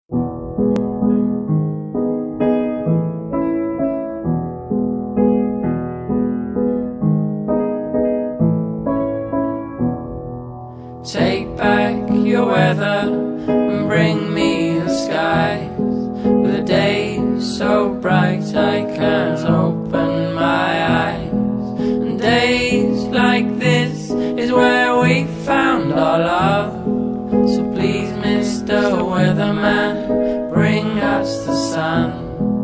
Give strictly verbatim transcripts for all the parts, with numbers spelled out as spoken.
Take back your weather and bring me the skies, with a day so bright I can't open my eyes. And days like this is where we found our love. So please, Mister Weatherman, bring us the sun.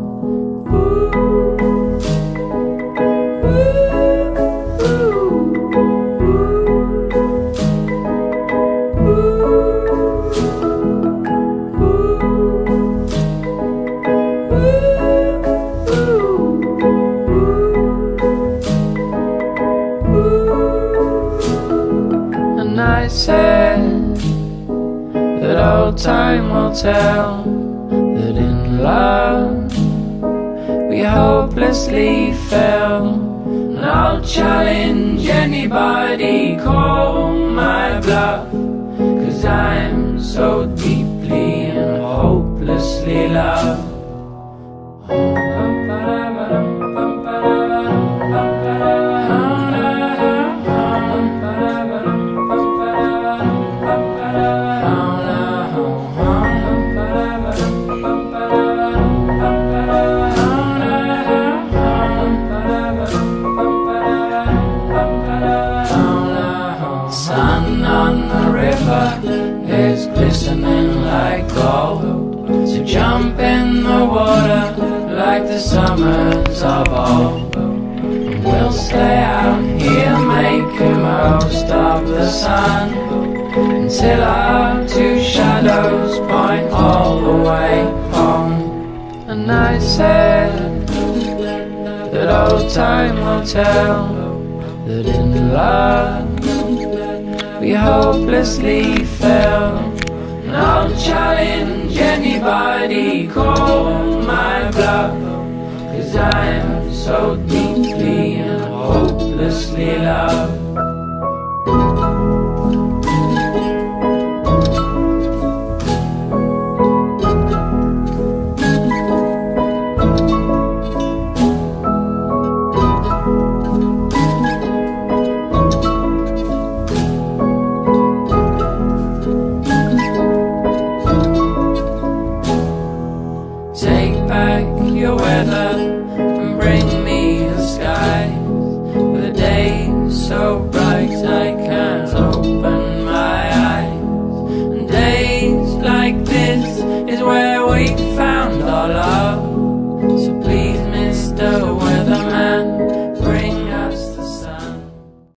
And I said that old time will tell that in love we hopelessly fell. And I'll challenge anybody, call my bluff, 'cause I'm so deeply and hopelessly loved. Sun on the river is glistening like gold, so jump in the water like the summers of old. And we'll stay out here making most of the sun until our two shadows point all the way home. And I said that old time will tell that in love we hopelessly fell. And I'll challenge anybody, call my bluff, 'cause I'm so deeply and hopelessly loved. Take back your weather and bring me the skies, with a day so bright I can't open my eyes. And days like this is where we found our love.